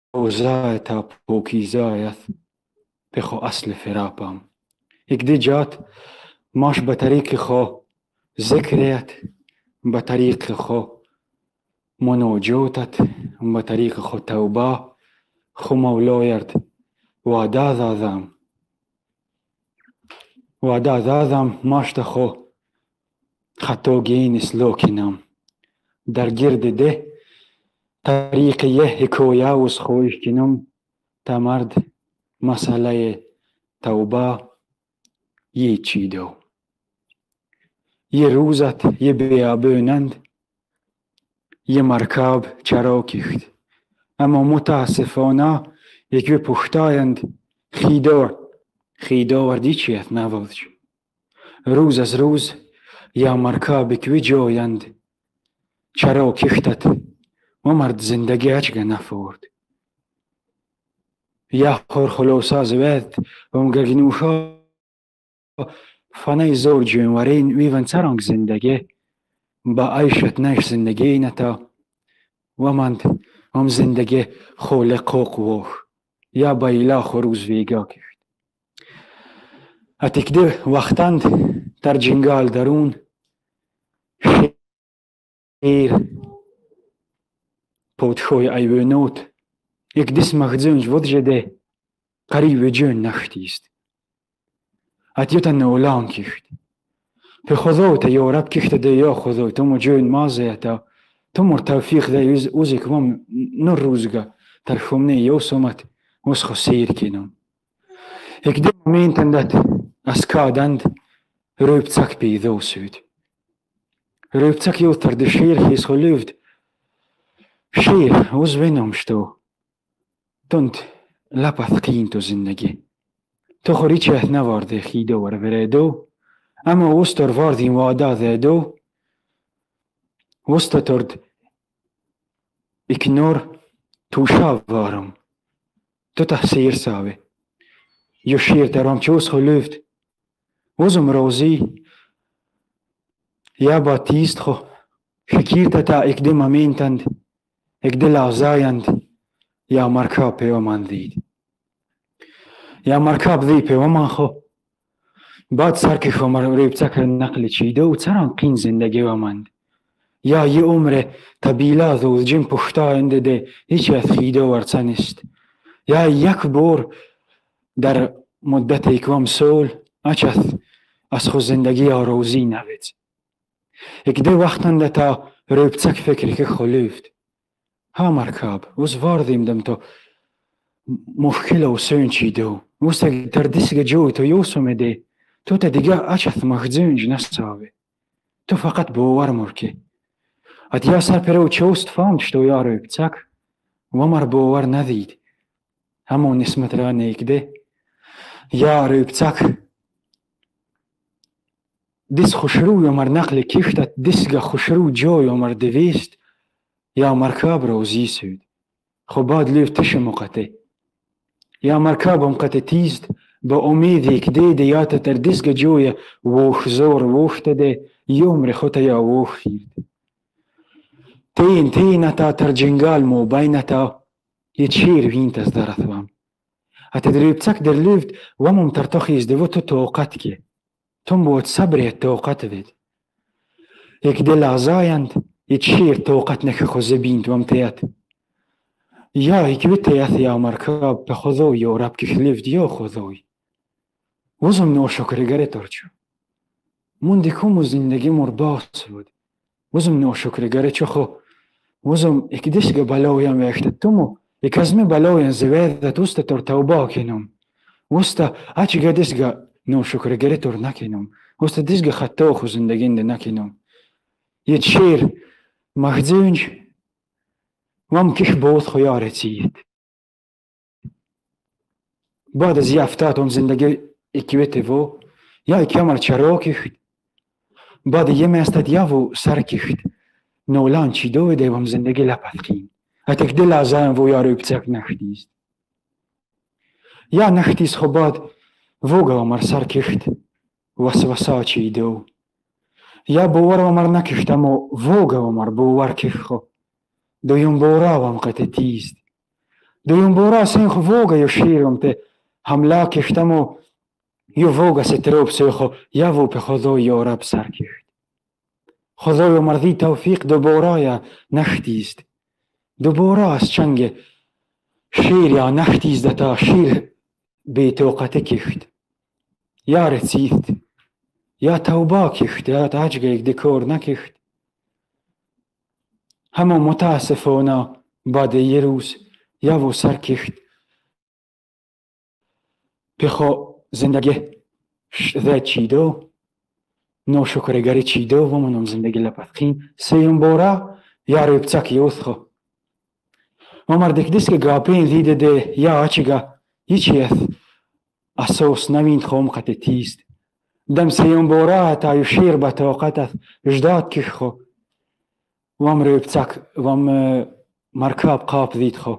روزای تا پوکیزایت بخو اصل فراپم یک دی جات ماش به طریق خو ذکریت به طریق خو منوجوتت به طریق خو توبه خو مولایرد وعده دادم ماشت خو خطوگین سلوکنم در گرد ده طریق یه حکایه از خویش کنم تا مرد مسئله توبه یه چی دو یه روزت یه بیابونند یه مرکب چرا کشت اما متاسفانه یک پختایند خیدار دیچیت نبود روز از روز یا مرکب که جایند چرا کشتت و مرد زندگی اچگه نفورد یا خور خلوصا زوید و مگرگنوشا فنای زور جونورین ویون سرانگ زندگی با عیشت نش زندگی نتا و مند هم زندگی خولق ووخ یا با ایلا خروز ویگا کشت اتک ده وقتند در جنگال درون شیر پودخوی ایوانوت یک دست مخزونج ود جده قریب جون نختیست اتیوتا نولان کشت به خداو تا یارب کشت ده یا خداو تو جون مازه تا تو مر توفیق ده اوزی کمام نور روزگا در خمنه یو سومت اوز خو سیر کنم یک ده مومنتندت از کادند روبتسک پیدو سود روبتسک یو تر ده شیر خیز خو لفت شیر اوز بینم شتو تند لپت قین تو زندگی تو خوری چه نوارده خیده ور بریدو اما اوستر واردیم وادا دیدو اوستا ترد اکنور توشا وارم تو تحصیر ساوه یو شیر درام چوز خو لفت اوزم روزی یا با تیست خو شکیرتا تا اک ده ممینتند اک ده لازایند یا مرکب پیو من دید یا مرکب دی پیو من خو بعد سرکی خو ریبتک نقل چیده و سران قین زندگی و مند یا یه عمر طبیلا دو جن پختا انده ده هیچ از خیده ورسنست یا یک بور در مدت اکوام سول اچت از خو زندگی آروزی نوید یک ده وقتن ده تا ریبتک فکری که خلوفت ها مرکب اوز واردیم دم تو مشکل و سون چیدو اوز تر دیسگ جو تو یوسومه ده تو تا دیگه اچت مخزونج نستاوه تو فقط باور مرکه ات یا سر پرو چوست فامش تو یا ریبتک و مر باور ندید همون نسمت را نیکده یا ریبتک دیس خوشرو یا مر نقل کشتت دیسگ خوشرو جو یا مر دویست یا مرکب روزی سود خو بعد لیف تش مقطع یا مرکب مقطع تیست با امید یک ده یا تر دیسگ جوی ووخ زور ووخته ده یومر خوتا یا ووخ خیرد تین تا تر جنگال مو بینتا یه شیر وینت از درثوام اتا دریبتک در لیفت ومم ترتخیز ده و تو توقت که تم بود صبری توقت وید یک ده لحظایند یه شیر توقت نکه خو زبیند وم تیت یا یک بیت تیت یا مرکب به خداوی و رب که لیفت یا خداوی وزم نو شکرگره ترچو موندی کم زندگی مرباس بود وزم نو شکرگره چو خو وزم یک دیسگ بلاویم ویخت تومو یک ازمی بلاویم زویدت وستا تر توبا کنم وستا اچگه دیسگ نو شکرگره تر نکنم وستا دیسگ خطا خو زندگینده نکنم یه شیر مخزونج وم کش بود خیاره چید بعد از یه افتاد هم زندگی اکیویت و یا اکیامر چرا کشت بعد یه میستد یا و سر کشت نولان چی دوی دیوام زندگی لپت خین اتک دل ازایم و یا ریبتک نختیست یا نختیست خو بعد وگا مر سر کشت وسوسا چی دو یا باور مر نکشت اما وگا مر باور کش خو دویم بورا وم قطع تیست دویم بورا سین خو ووگا یو شیرم ته حمله کشتمو یو ووگا ستروب سیخو یا وو په خدا یا رب سر کشت. خدای مرضی توفیق دوباره یا نختیست. دوباره از چنگ شیر یا نختیز دتا شیر بی توقت کشت. یا رسیفت یا توبه کشت یا تاجگه یک دکور نکشت. همه متاسفانه بعد یه روز یا و سر کشت. بخو زندگی ذات چیدو نو شکرگری چیدو و منم زندگی لپتخین سیم بورا یا ریبتک یوث خو عمر دکدیس که گاپین دیده ده یا آچیگا یچیث اساس نوین خوم قط تیست دم سیم بورا تا یو شیر با توقت اجداد کش خو وام ریبتک وام مرکب قاب دید خو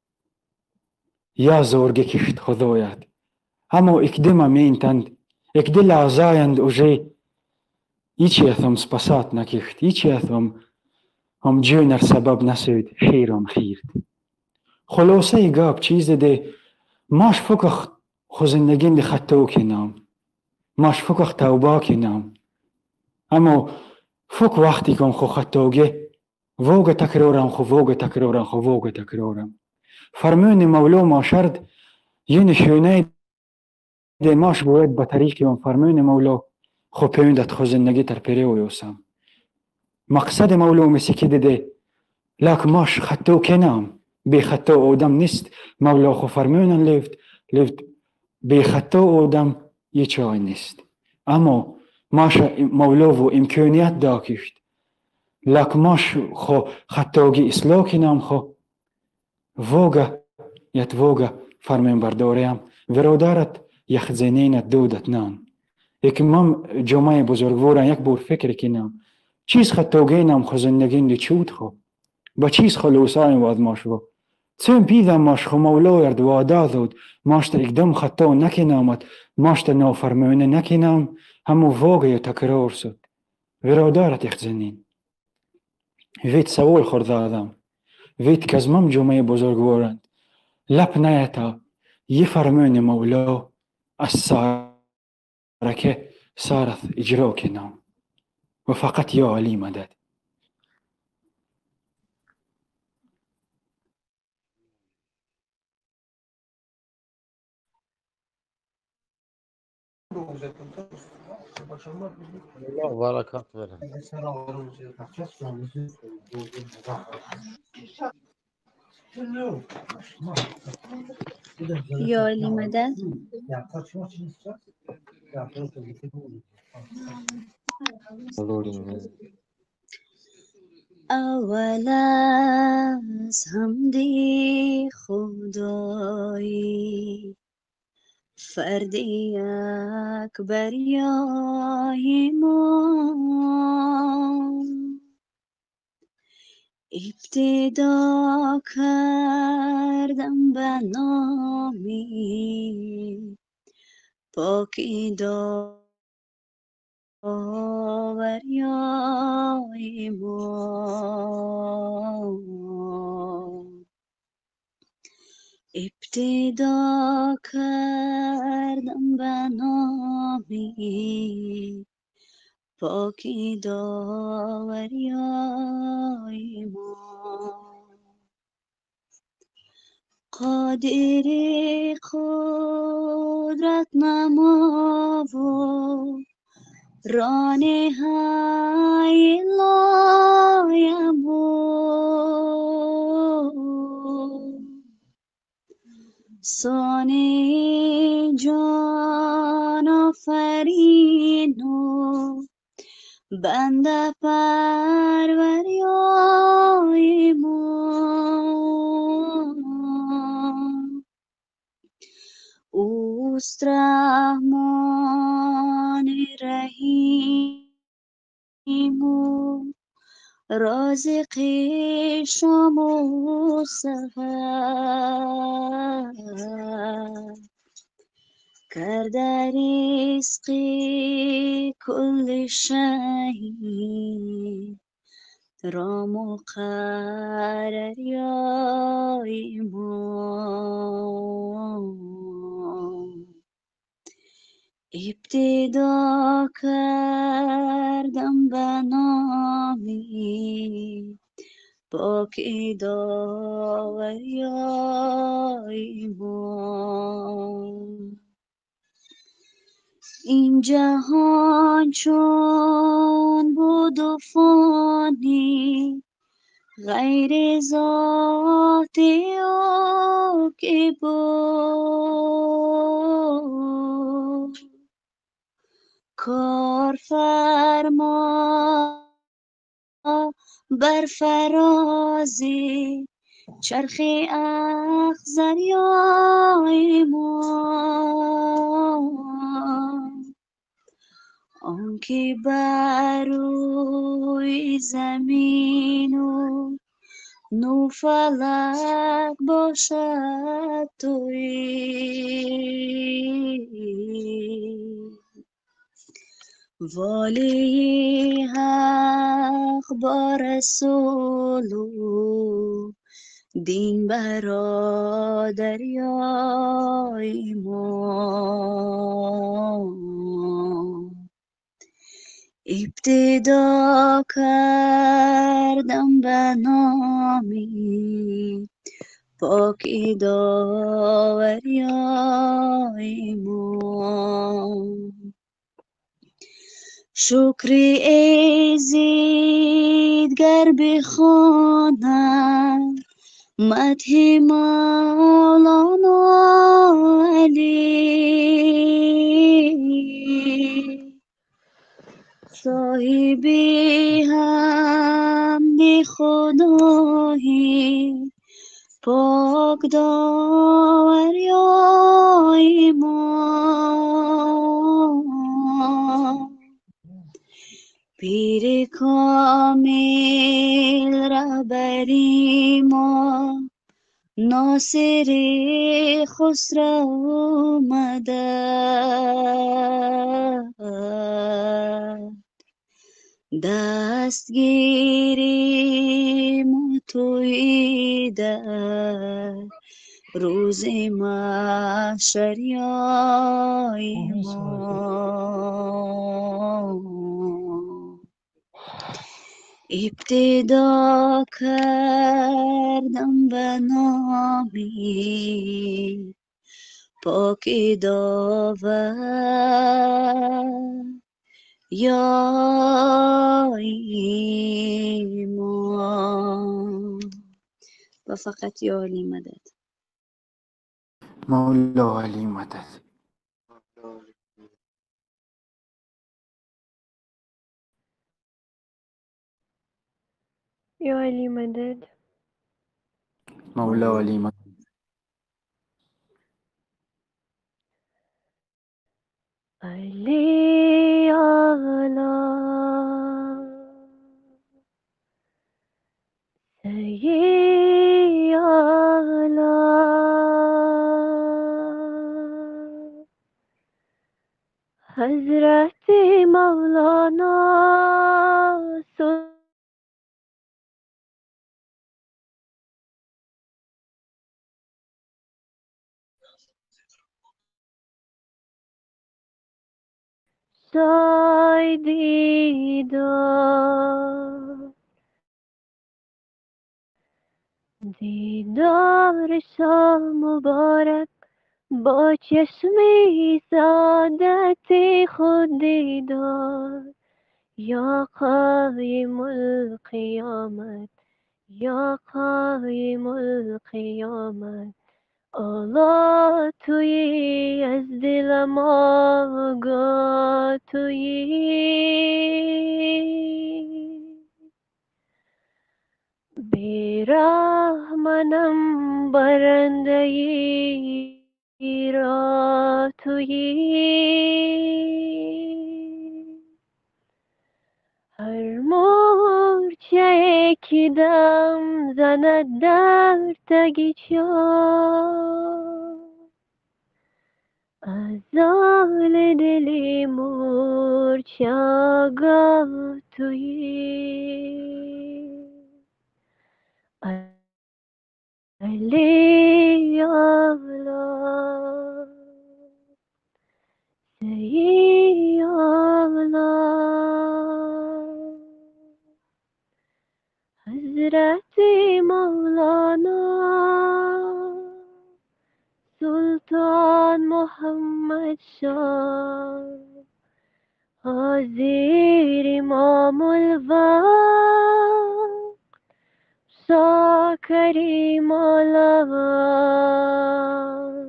یا زورگی کشت خدایت همو اکدما مینتند اکدل آزایند اوژه ایچی اتم سپاسات نکشت ایچی اتم هم جونر سبب نسود خیرم خیرد خلاصه ای گاب چیز ده ماش فکخ خو زندگین ده خطو کنام ماش فکخ توبا کنام اما فک وقتی کم خو خطوگه ووگ تکرارم خو ووگ تکرارم خو ووگ تکرارم فرمون مولا ما شرد یه نشونه ده ماش باید به طریقی اون فرمون مولا خو پیوندت خو زندگی تر پیره و یوسم مقصد مولا مسیکی ده لک ماش خطو کنام بی خطو آدم نیست مولا خو فرمونن لیفت بی خطو آدم یه چای نیست اما ماش مولا و امکانیت دا کشت لک ماش خو خطوگی اصلاح کنام خو ووگا یت ووگا فرمون برداریم ورادارت یک زنینت دودت نان یکمم جمعه بزرگوارن یک بور فکر کنم چیز خطوگینم خو زندگین دی چود خو با چیز خلوصایم واد ماشو چون پیدم ماش خو مولا ارد وادا دود ماشتا اقدام خطو نکنامت ماشتا نافرمونه نکنام همو واقعی تکرار شد ورادارت یک زنین وید سوال خورده آدم وید که از مم جمعه بزرگوارند لپ نیتا یه فرمون مولا از سارکه صارت اجرا کنام و فقط یا علی مدد الله برکت بره یا علی مدد اول از حمدی خدایی فردی اکبریای ما ابتدا کردم به نامی پاکی داوریای ما ابتدا کردم به نامی پاکی داوریای ما قادر قدرت نما و رانه های لایم سانه جان آفرین و بنده پروریای ما اوست رحمان رحیم و رازق شام و سحر کرده رزق کل شهی رام و قرر یا ایمان ابتدا کردم به نامی پاک داور یا ایمان این جهان چون بود و فانی غیر ذات او که بود کار فرما بر فرازی چرخ اخضر یا ایمان آنکه بر روی زمین و نو فلک باشد تویی والی حق با رسول و دین برادر یا ایمان ابتدا کردم به نامی پاک داور یا ایمان شکری ایزید گر بخوانم مدح مولانا علی صاحبی حمد خدایی پاک داور یا ایمان پیر کامل رهبری ما ناصر خسرو مدد دستگیریم و تویی در روز محشر یا ایمان ابتدا کردم به نامی پاک داور یا ایمان و فقط یا علی مدد مولا علی مدد. یا علی مدد. مولا علی مدد. علی اعلی سیدی اعلی حضرت مولانا سایدی دار دیدار شاه مبارک با چشمی سعادتی خود دیدار یا قایم القیامت یا قایم القیامت آلا تویی از دلم آگاه تویی بیرحمنم برنده ای را تویی هر مورچه که دم زند در تگ چاه از آل دلی مورچه آگاه تویی علی الله سیدی الله حضرت مولانا سلطان محمد شاه حاضر امام الوقت سا کریم الله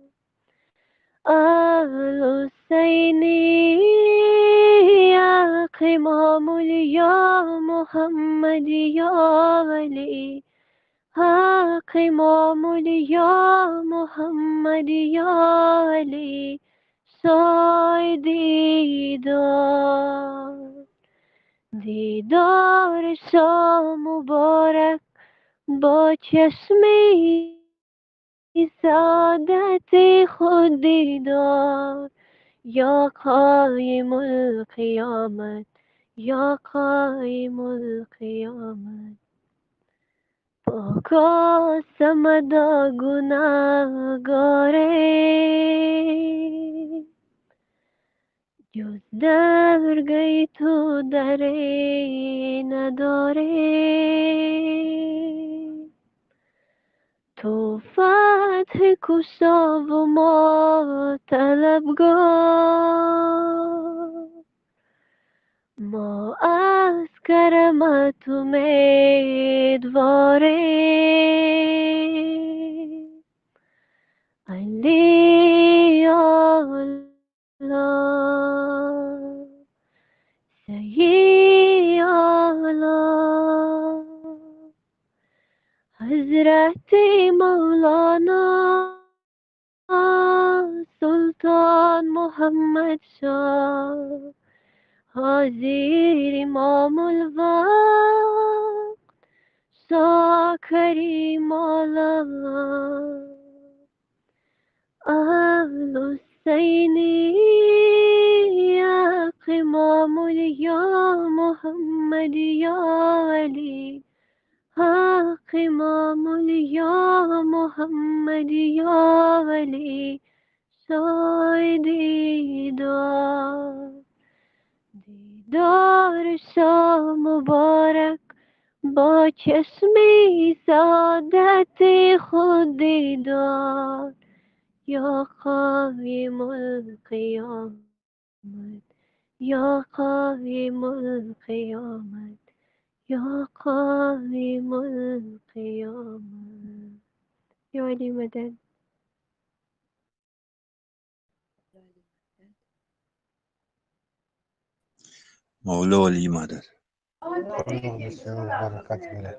اهل حسینی یا امام یا محمد یا ولی حق امام یا محمد یا علی سای دیدار شاه مبارک با چشمی سعادت خود دیدار یا قایم القیامت یا قایم القیامت پاکا سمدا گناهگاره جز درگاه تو دری نداره تو فتح کشا و ما طلبگار ما از کرمت امیدواره علی الله سیدی الله حضرت مولانا سلطان محمد شاه حاضر امام الوقت سا کریم الله اهل حسینی یا امام یا محمد یا علی حق امام یا محمد یا ولی سای دیدار شاه مبارک با چشمی سعادت خود دیدار یا قایم القیامت یا قایم القیامت یا قایم القیامت یا علی مدد مولا علی مدد. الله بسیار برکت بده.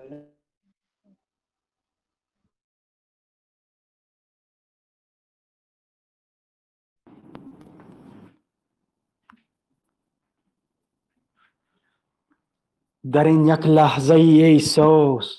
در این یک لحظه احساس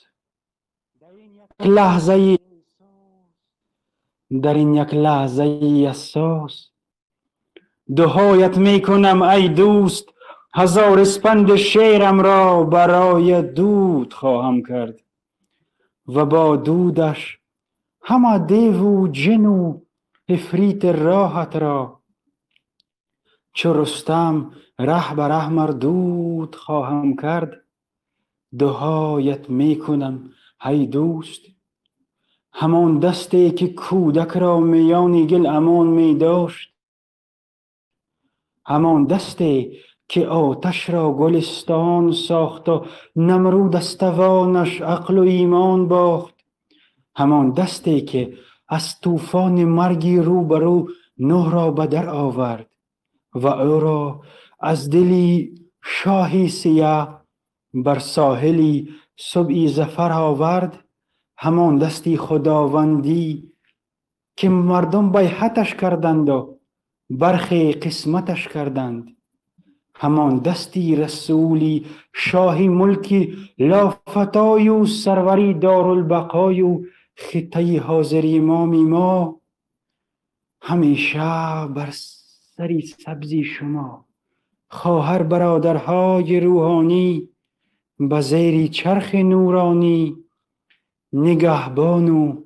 در این یک لحظه احساس دعایت می کنم ای دوست هزار اسپند شعرم را برای دود خواهم کرد و با دودش همه دیو و جن و عفریت راحت را چو رستم ره به ره مردود خواهم کرد دعایت می کنم ای دوست همان دستی که کودک را میان گل امان می داشت همان دستی که آتش را گلستان ساخت و نمرود از توانش عقل و ایمان باخت همان دستی که از طوفان مرگی روبرو نوح را به در آورد و او را از دلی شاهی سیاه بر ساحلی صبحی ظفر آورد همان دستی خداوندی که مردم بیعتش کردند و برخی قسمتش کردند همان دستی رسولی شاهی ملکی لافتای و سروری دارالبقای و خطه حاضر امامی ما همیشه بر سری سبزی شما خواهر برادرهای روحانی به زیر چرخ نورانی نگهبان و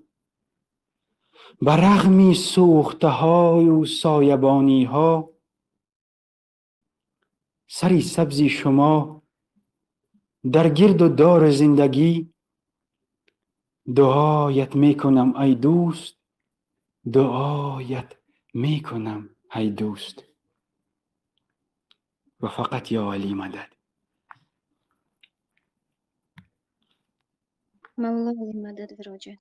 برغم سوخته های و سایبانی ها سری سبزی شما در گرد و دار زندگی دعایت میکنم ای دوست، دعایت میکنم ای دوست. و فقط یا علی مدد. مولا علی مدد وراجه.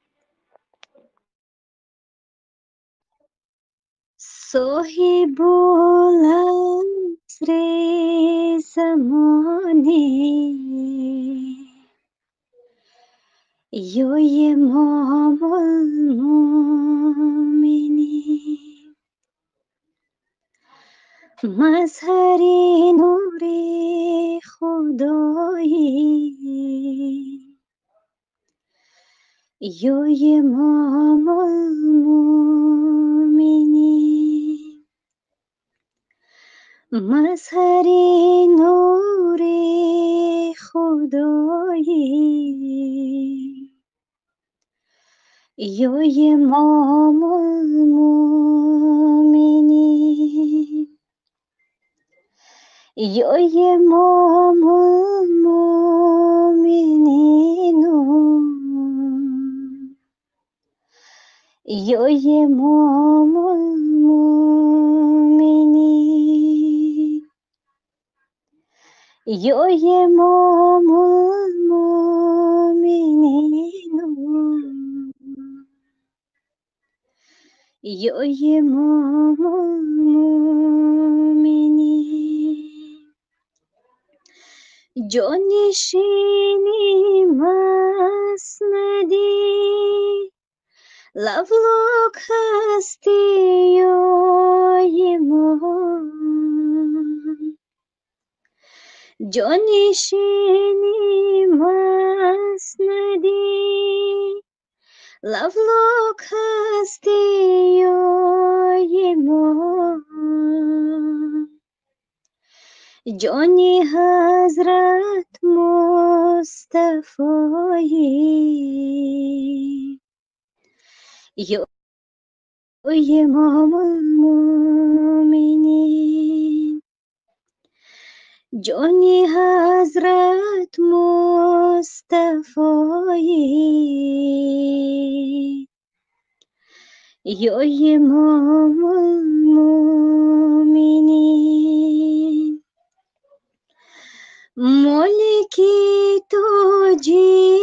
صاحب العصر زمانی یا امام المؤمنین مظهر نور خدایی یا امام المؤمنین مظهر نور خدایی یا امام المؤمنین یا امام المؤمنین یا امام المؤمنین یا امام المؤمنین یا امام المؤمنین جانشینی مسندی لفلاک هستی یا امام جانشینی مسندی لفلاک هستی یا امام جانی حضرت مصطفی یا امام المؤمنین جانی حضرت مصطفی یا امام المؤمنین مالکی تاجی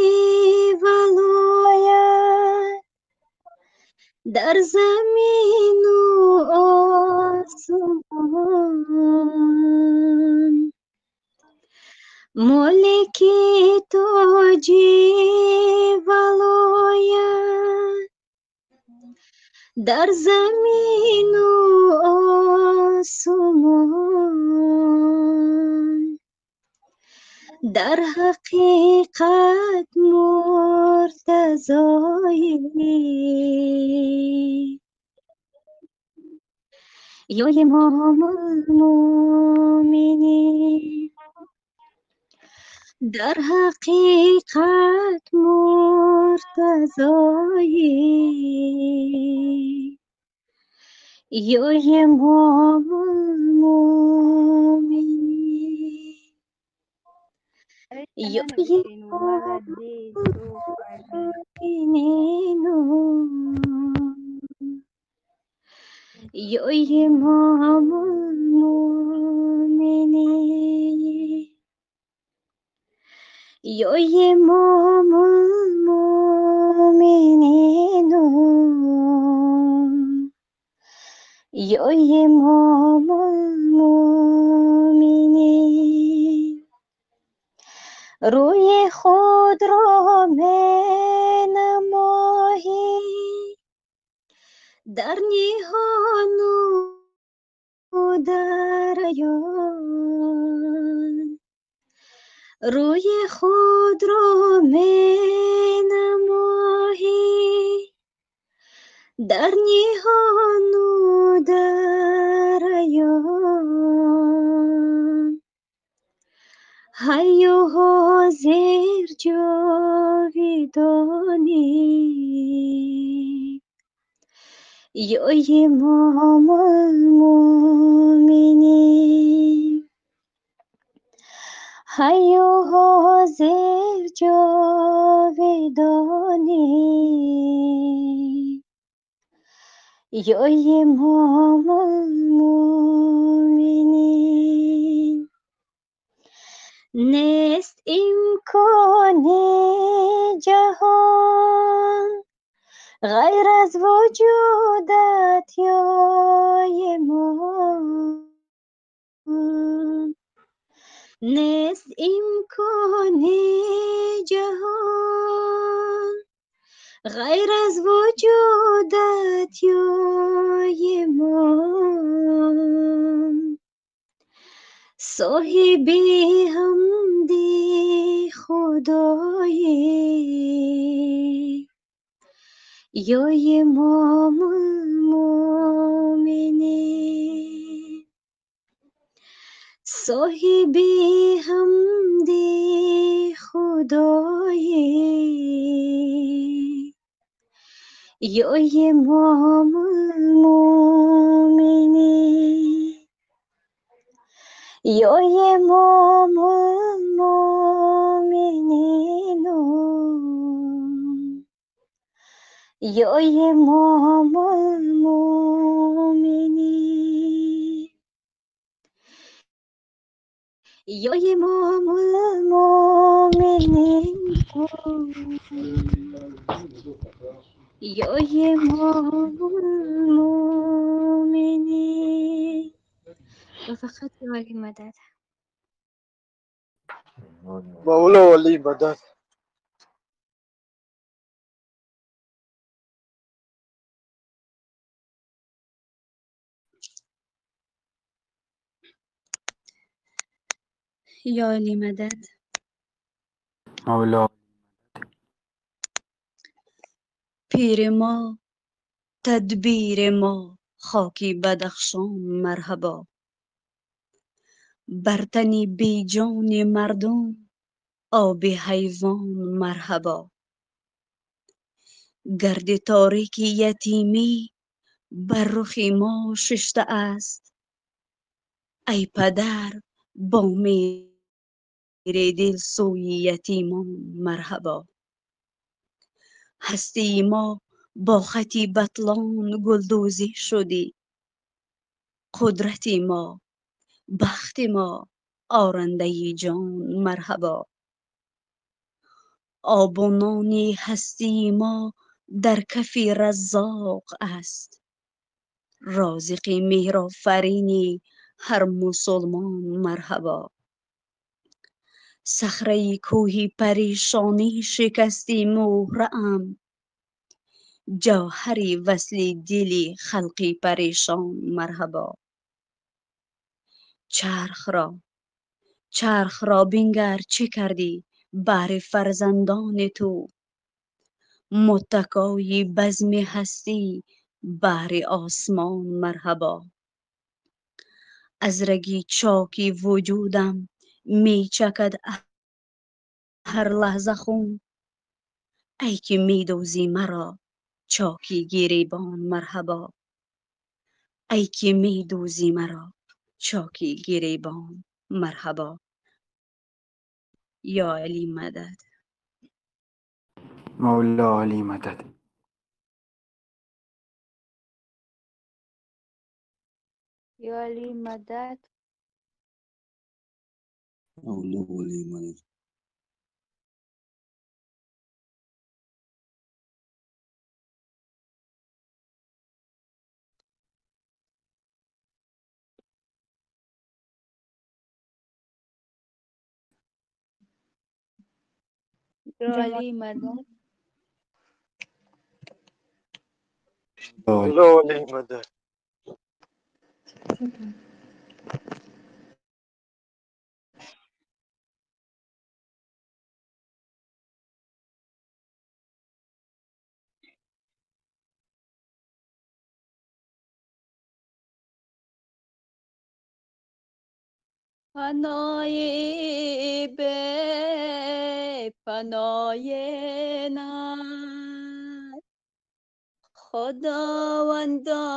ولایت در زمین و آسمان مالکی تاجی ولایت در زمین و آسمان در حقیقت مرتضایی یا امام المؤمنین در حقیقت مرتضایی یا امام المؤمنین یا امام المؤمنین یا امام المؤمنین یا امام المؤمنین یا امام المؤمنین روی خود را بنمایی در نهان و در عیان روی خود را بنمایی در نهان و در عیان حی و حاضر جاودانی بدانی یا امام المؤمنین حی و حاضر جاودانی یا امام المؤمنین نیست امکان جهان غیر از وجودت یا امام نیست امکان جهان غیر از وجودت یا امام صاحبی حمدی خدایی یا امام المؤمنین صاحبی حمدی خدایی یا امام المؤمنین یا امام المؤمنین یا امام المؤمنین یا امام المؤمنین یا امام المؤمنین و فقط عالی مدد مولا ولی مدد یا علی مدد مولا پیر ما تدبیر ما خاکی بدخشان مرحبا برتنی بی جان مردم آب حیوان مرحبا گرد تاریک یتیمی بر رخ ما شسته است ای پدر با مهر دل سوی یتیمان مرحبا هستی ما با خطی بطلان گلدوزی شدی قدرت ما بخت ما آرنده جان مرحبا آب و نان هستی ما در کف رزاق است رازق مهرآفرین هر مسلمان مرحبا صخره کوه پریشانی شکستی مهره ام جوهر وصل دل خلقی پریشان مرحبا چرخ را بنگر چه کردی بهر فرزندان تو متکای بزم هستی بهر آسمان مرحبا از رگ چاکی وجودم می چکد هر لحظه خون ای که می دوزی مرا چاکی گریبان مرحبا ای که می دوزی مرا چاکی گریبان مرحبا یا علی مدد مولا علی مدد یا علی مدد مولا ولی مدد یا علی مدد مولا ولی مدد پناه پناه نت خداوندا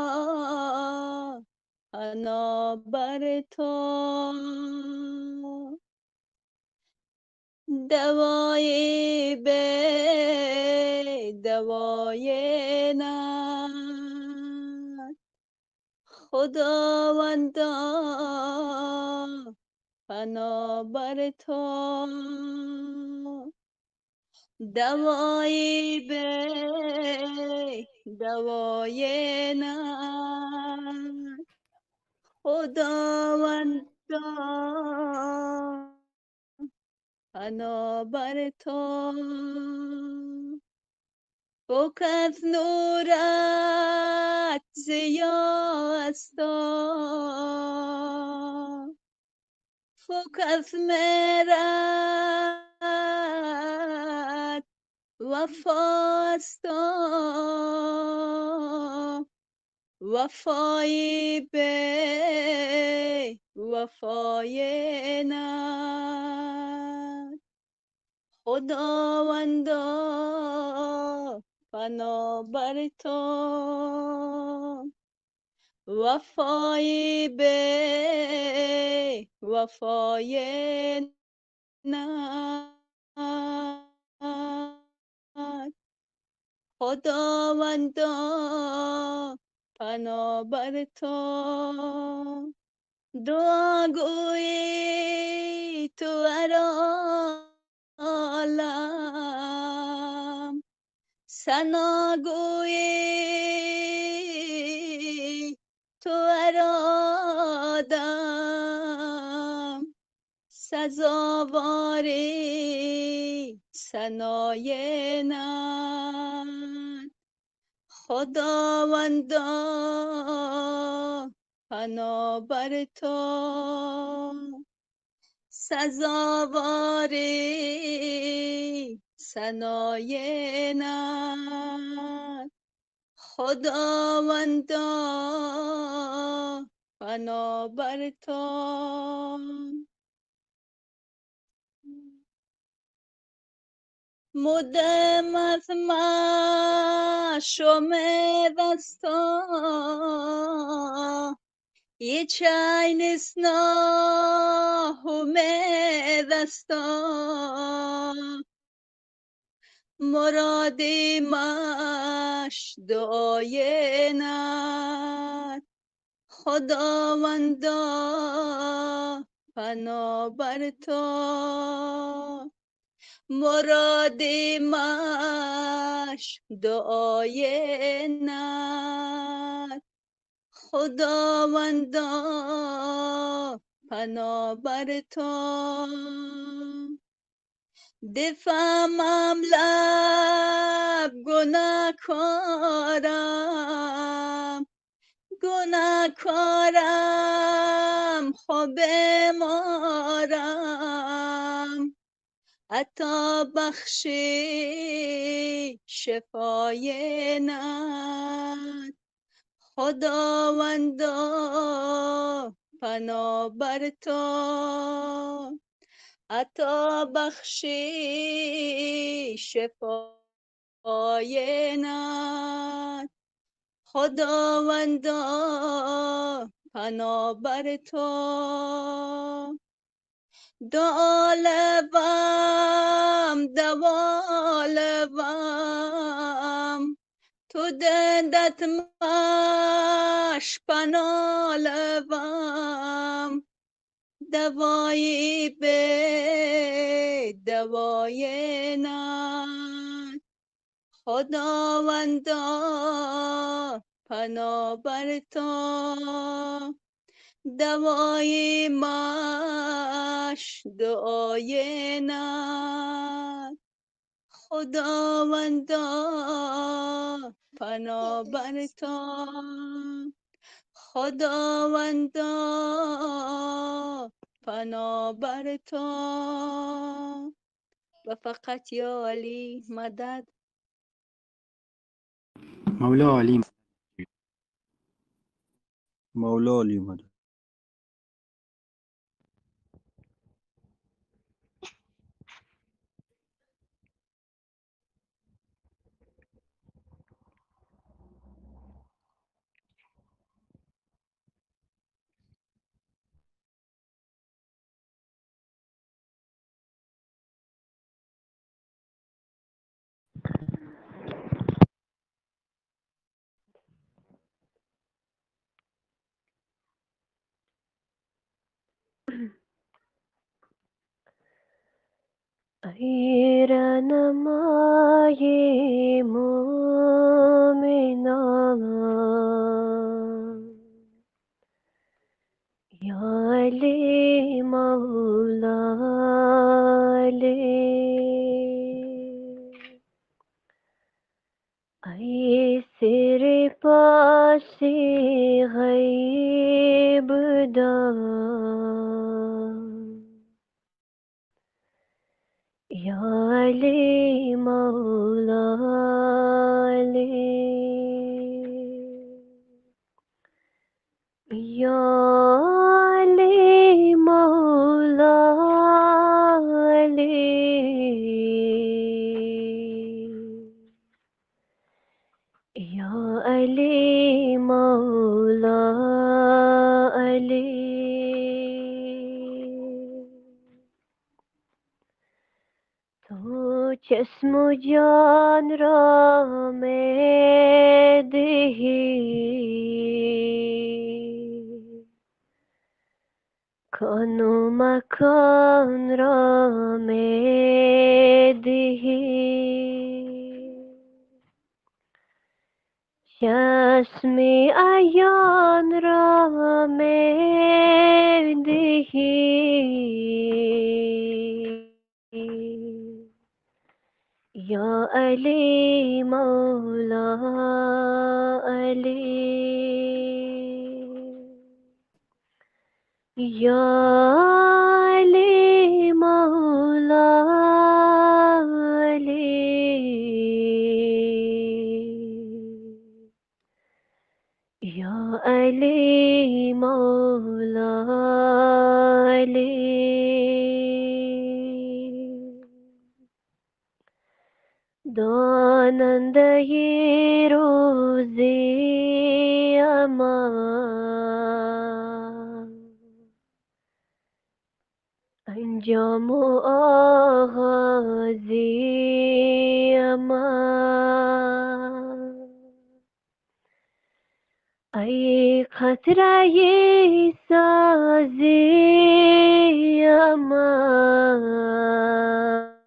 پناه بر تو دوای به دوای نت خداوندا پناه بر تو دوای به دوای نت خداوندا پناه بر تو فوق از نورت زیاستا فوق از مهرت وفاستا وفای به وفای نت خداوندا پناه بر تو وفای به وفای نت خداوندا پناه بر تو دعا گویی تو هر عالم ثنا گویی تو هر آدم سزاواری ثنای نت خداوندا پناه بر تو سزاواری ثنای نت خداوندا پناه بر تو مدام از مشام دستا یه چای نسنا همه دستا مرادی مش دعای نت خداوندا پناه بر تو مرادی مش دعای نت خداوندا پناه بر تو بفهمم لب گناهکارم گناهکارم خب بمارم عطا بخشی شفای نت خداوندا پناه بر تو عطا بخشی شفای نت خداوندا پناه بر تو دعا لبم دوا لبم تو دندت مش پناه لبم دوایی به دوای نت خداوندا پناه بر تو دوای مش دعای نت خداوندا پناه بر تو خداوندا پناه بر تو و فقط یا علی مدد مولا علی مولا علی مدد ای رهنمای مومنان یا علی مولا علی ای سر پاسی غیب دان یا علی مولا علی یا علی مولا علی یا علی مولا علی تو جسم و جان را می دهی کان و مکان را می دهی چشم عیان را می دهی یا علی مولا علی یا علی مولا علی یا علی مولا علی داننده روزی امان انجام و آغازی امان ای قطره سازی امان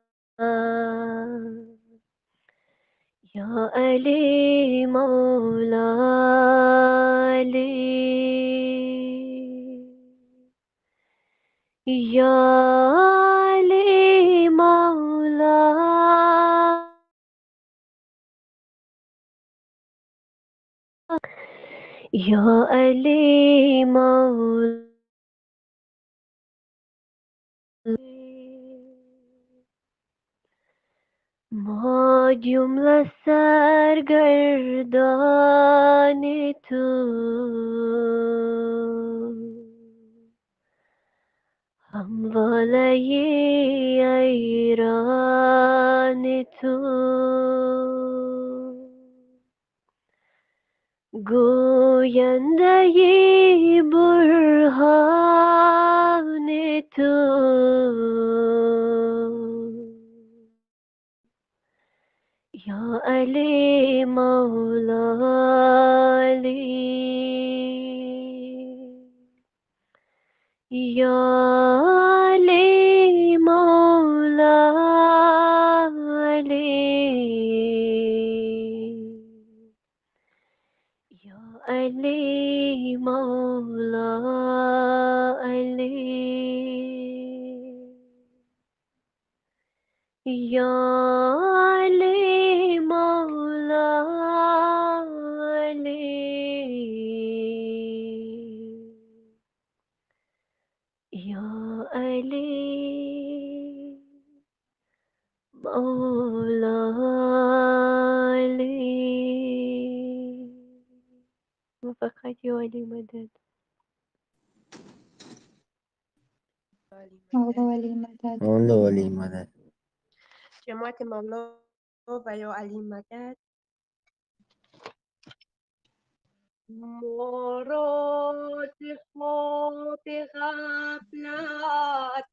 یا علی مولا علی یا علی مولا یا علی مولا ما جمله سرگردان تو همواره ایران تو گوینده برهان تو یا علی مولا علی یا علی مولا علی یا علی مولا علی یا علی مولا علی یا علی مولا علی فقط یا علی مدد مولا ولی مدد مولا ولی مدد جماعت مولا و یا علی مدد مراد خواب غفلت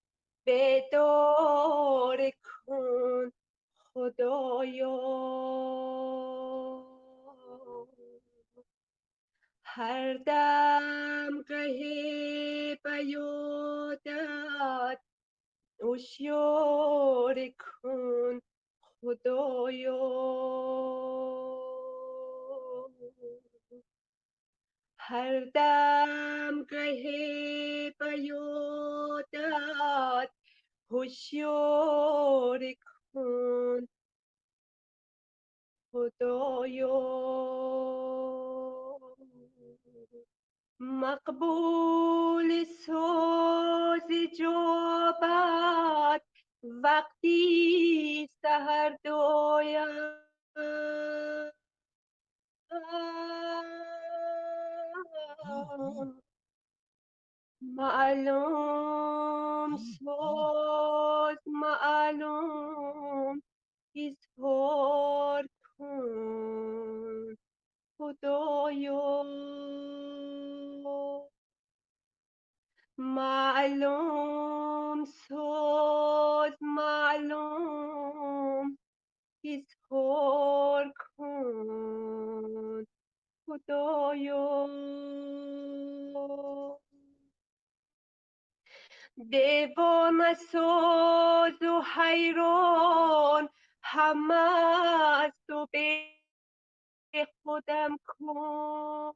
بیدار کن خدایا هر دم گهی به یادت هوشیار کن خدایا. هر دم گه بیادت هوشیار کن خدایا. مقبول ساز جابت وقتی سحر دایم. معلوم ساز معلوم اظهار کن خدایا. معلوم ساز معلوم اظهار کن خدایا. دیوانه ساز و حیران همه از تو به خودم کن.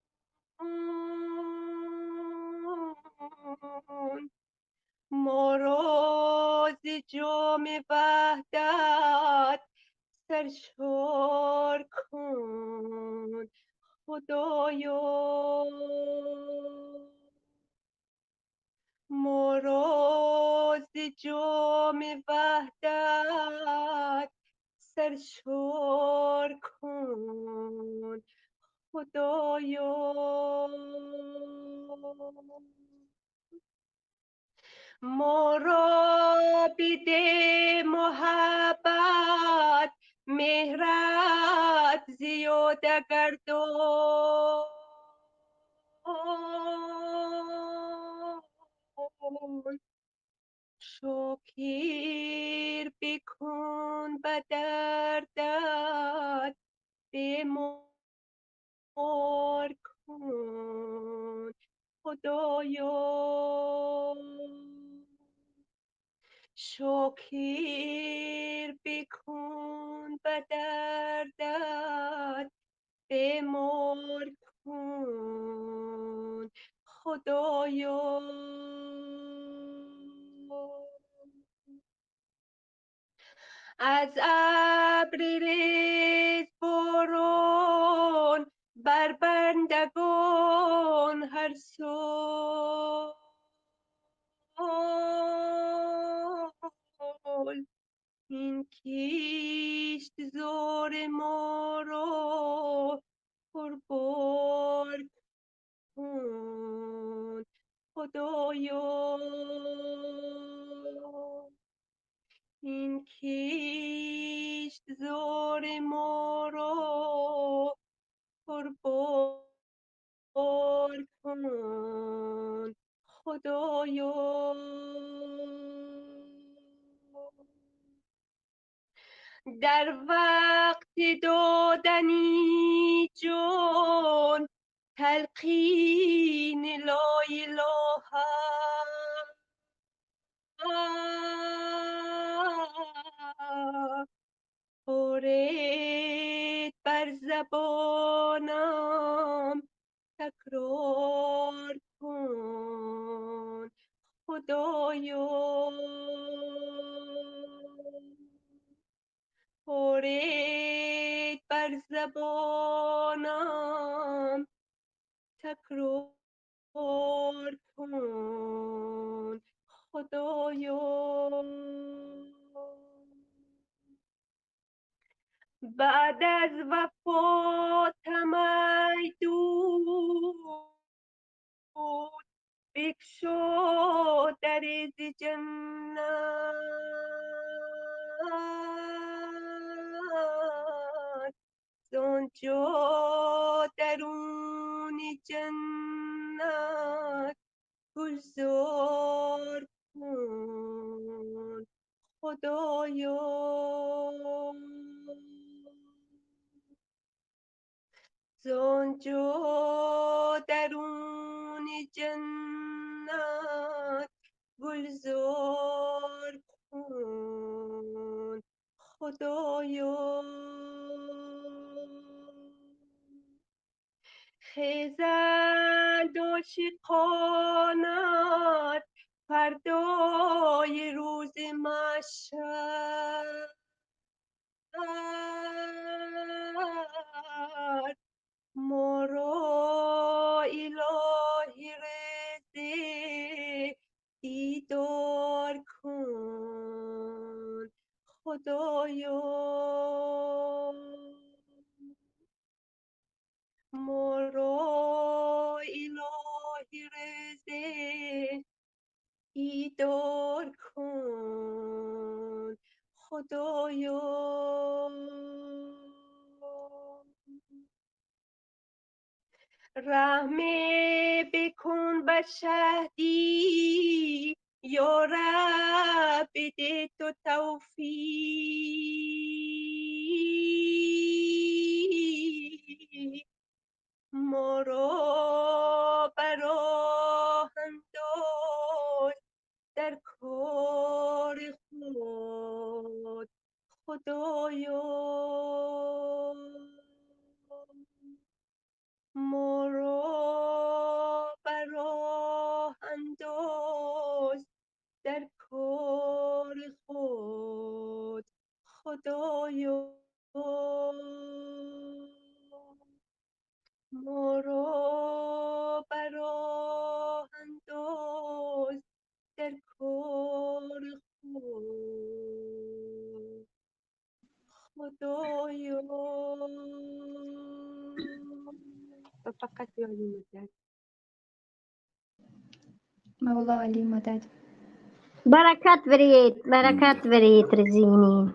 ما را ز جام وحدت سرشار کن خدایا. ما را ز جام وحدت سرشار کن خدایا. ما را بده محبت مهرت زیاده گردان. شکر بکن به دردت بیمار کن خدایا. شکر بکن به دردت بیمار کن خدایا. از ابر ریز باران بر بندگان هر سال. این کشت زار ما را پربار کن خدایا. این کشت زار ما را پربار کن خدایا. در وقت دادنی جان تلقین لا اله بارید بر زبانم تکرار کن خدایا. بارید بر زبانم تکرار کن خدایا. بعد از وفاتم ای دود بگشا در ز جنت. زانجا درون جنت گلزار کن خدایا. زانجا درون جنت گلزار کن خدایا. خیزند عاشقانت فردای روز محشر، ما را الهی رضا دیدار کن خدایا. ما را الهی رضا دیدار کن خدایا. رحم بکن بر شهدی یا رب، بده تو توفیق، ما را براه انداز در کار خود خدایا. ما را براه انداز در کار خود خدایا. ما را براه انداز در کار خود خدایا. و فقط یاری مدد. مولا علی مدد. برکت ورید رزینی.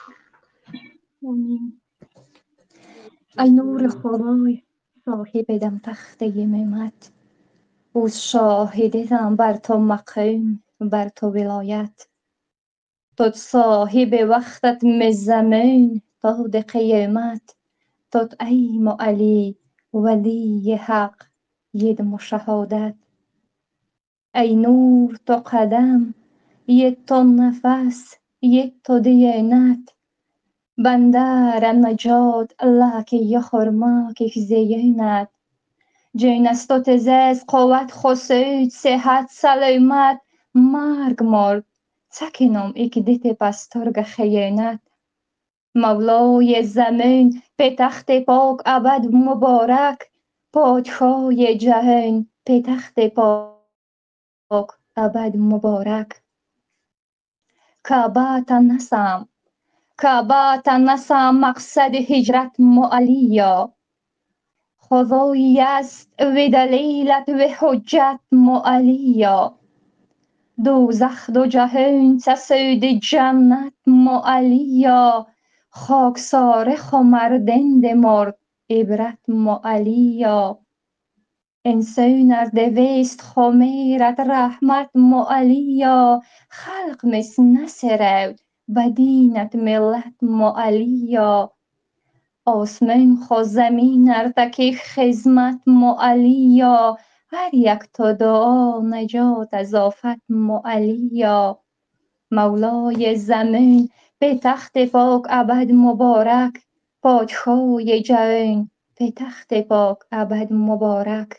آمین. ای نور خدای صاحب دم تخته ممت، اوز شاهدتم بر تو مقام بر تو ولایت، تد صاحب وقتت من زمان تا ده قیامت، تد ایم و علی ولی حق ید شهادت. ای نور تو قدم ید تو نفس ید تو دیانت، بنده را نجات الله که یه خورما که زیانت، جینستو تزز قوت خسید صحت سلامت، مرگ مرد سکنم ایک دیت پسترگ خیانت. مولای زمین به تخت پاک ابد مبارک، پادشاه جهان به تخت پاک ابد مبارک. کعبه تنسم مقصد هجرت معلیا، خدایی است و دلیلت و حجت معلیا، دوزخ دو جهان سسود جنت معلیا، خاکسار خمردند مرد عبرت معلیا. انسان از دویست خمیرت رحمت معلیا، خلق مس نسرود بدینت ملت معلیا، آسمان خو زمین ارتکی خدمت معلیا، هر یک تو دعا نجات از آفت معلیا. مولای زمین به تخت پاک ابد مبارک، پادشاه جهان به تخت پاک ابد مبارک.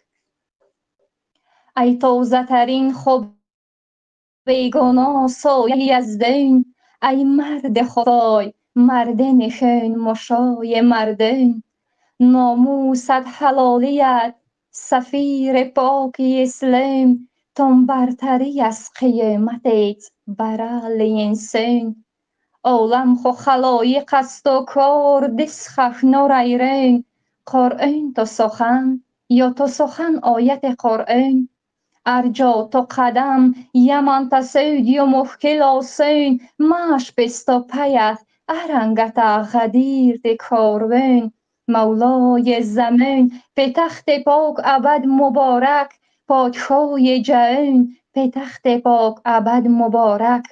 ای تازه ترین خوب بیگناه سایه یزدان، ای مرد خدای مرد نشان مشای مردان، ناموست حلالیت سفیر پاک اسلام، تم برتری از قیامتت برای انسان، عالم خو خلایق است و کار دستش نوریران، قرآن تو سخن یا تو سخن آیت قرآن، ارجا تو قدم یمن تسود و مشکل آسان، ماش بستا پیت ارنگت غدیر ده کاروان. مولای زمان به تخت پاک ابد مبارک، پادشاه جهان به تخت پاک ابد مبارک.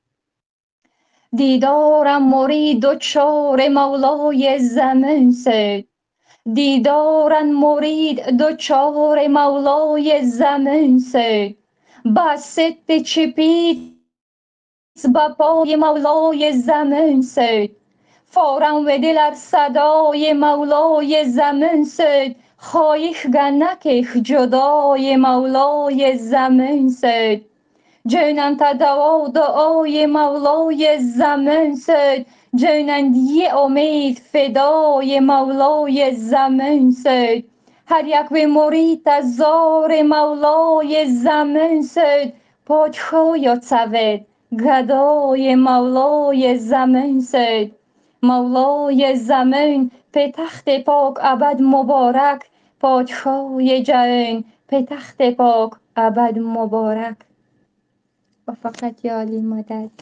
دیدارم مرید و چار مولای زمان سد، دیدارن مرید دوچار مولای زمان سد، بس ست چپید به پای مولای زمین سید فارم و دلر صدای مولای زمین سید خواهیش گنکش جدای مولای زمین سید جانم تا دوا دعای مولای زمین سید جانندی امید فدای مولای زمین سید هر یک به مرید از زار مولای زمین سید پادشاه یا سوید گدای مولای زمین سید مولای زمین به تخت پاک ابد مبارک پادشاه جهان به تخت پاک ابد مبارک و فقط یا علی مدد.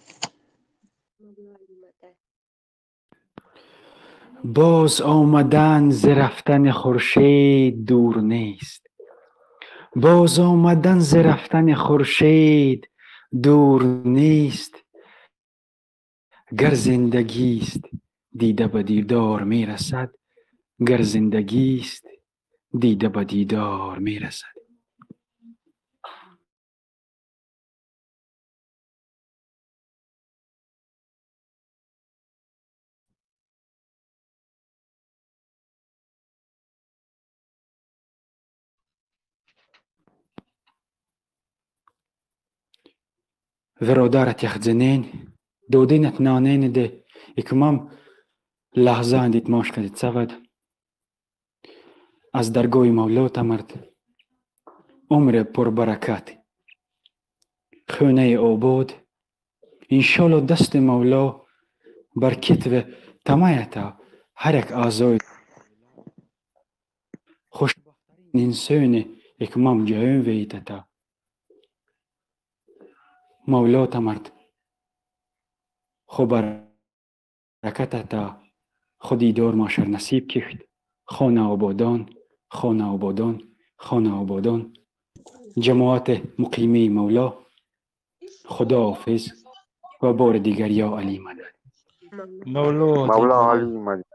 باز آمدن ز رفتن خورشید دور نیست، باز آمدن ز رفتن خورشید دور نیست. گر زندگی است دیده به دیدار می رسد، گر زندگی است دیده به دیدار می رسد. برادرت یخزنین دودینت نانین ده اکمام لحظه اندیت ماش کدید سود از درگاه مولا تمرد عمر پر برکت خونه آباد انشالله دست مولا بر کتف تمایتا هر یک آزای خوشبخترین انسان اکمام جهان ویدتا مولا تمرد خو برکت تا خودی دور ماشر نصیب کشت. خانه آبادان خانه آبادان خانه آبادان جماعت مقیمی مولا خدا حافظ و بار دیگر یا علی مدد. مولا علی مدد.